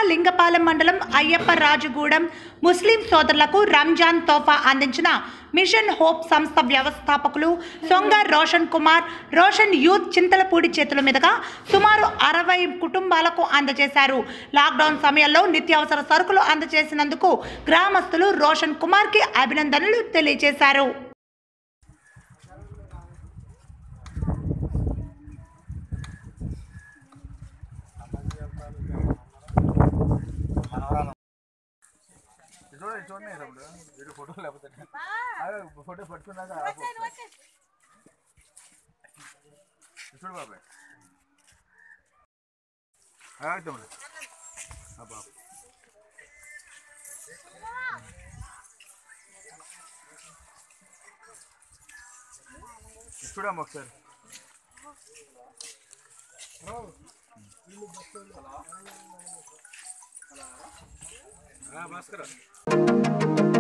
లింగపాలెం మండలం అయ్యప్పరాజుగూడెం ముస్లిం సోదరులకు రంజాన్ తోఫా అందించిన మిషన్ హోప్ సంస్థ వ్యవస్థాపకులు సొంగ రోషన్ కుమార్. రోషన్ యూత్ చింతలపూడి చేతుల మీదుగా సుమారు 60 కుటుంబాలకు అందజేశారు. లాక్డౌన్ సమయంలో నిత్యావసర సరుకులు అందజేసినందుకు గ్రామస్తులు రోషన్ కుమార్ కి అభినందనలు తెలియజేశారు. చూడండి వీడియో ఫోటో లేకపోతే ఫోటో పట్టుకున్నాక చూడు బాబాయ్ చూడమ్మా ఒకసారి భాస్కర్